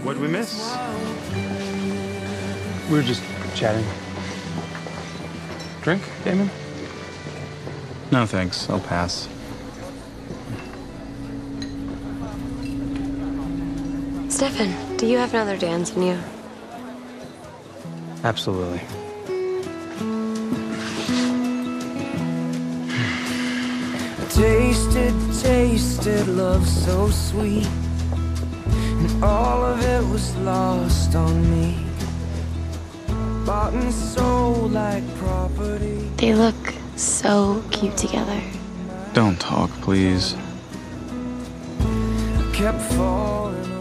What'd we miss? We were just chatting. Drink, Damon? No, thanks. I'll pass. Stefan, do you have another dance in you? Absolutely. Tasted love so sweet, and all of it was lost on me. Bought and sold like property. They look so cute together. Don't talk, please. Kept falling